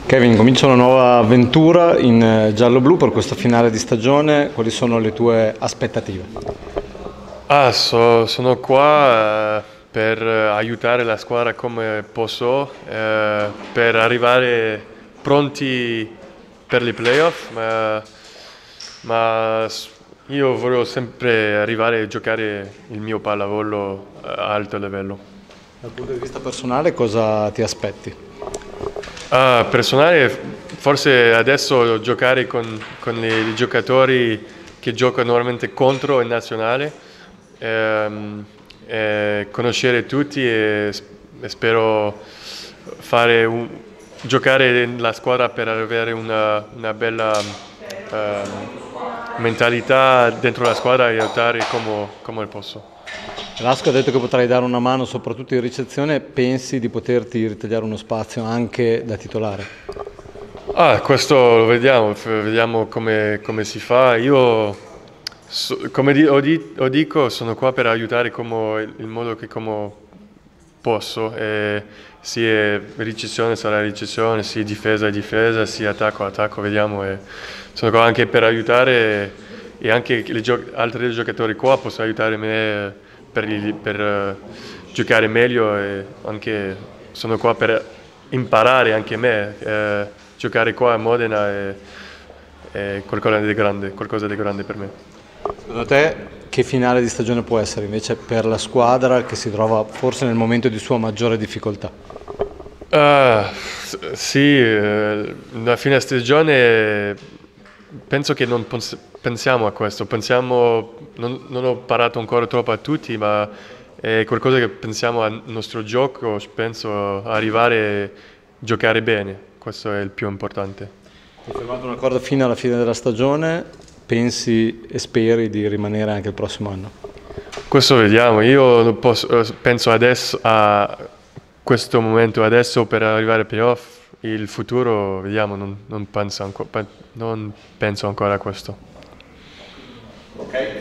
Kevin, comincia una nuova avventura in giallo-blu per questo finale di stagione. Quali sono le tue aspettative? Sono qua per aiutare la squadra come posso, per arrivare pronti per i playoff, ma io voglio sempre arrivare a giocare il mio pallavolo a alto livello. Dal punto di vista personale, cosa ti aspetti? Personale, forse adesso giocare con i giocatori che giocano normalmente contro il nazionale, conoscere tutti e spero giocare nella squadra per avere una bella mentalità dentro la squadra e aiutare come posso. Lasco ha detto che potrai dare una mano soprattutto in ricezione. Pensi di poterti ritagliare uno spazio anche da titolare? Questo lo vediamo come si fa. Io, come dico, sono qua per aiutare il modo che come posso. E sia ricezione sarà ricezione, sia difesa è difesa, sia attacco attacco, vediamo. E sono qua anche per aiutare e anche altri giocatori qua possono aiutare me per giocare meglio e anche sono qua per imparare anche me. Giocare qua a Modena è qualcosa di grande per me. Secondo te che finale di stagione può essere invece per la squadra che si trova forse nel momento di sua maggiore difficoltà? Sì, la fine stagione penso che non pensiamo a questo, non ho parlato ancora troppo a tutti, ma è qualcosa che pensiamo al nostro gioco, penso arrivare a giocare bene, questo è il più importante. Hai firmato un accordo fino alla fine della stagione, pensi e speri di rimanere anche il prossimo anno? Questo vediamo, io penso adesso a questo momento adesso per arrivare ai playoff, il futuro vediamo, non penso ancora a questo. Ok.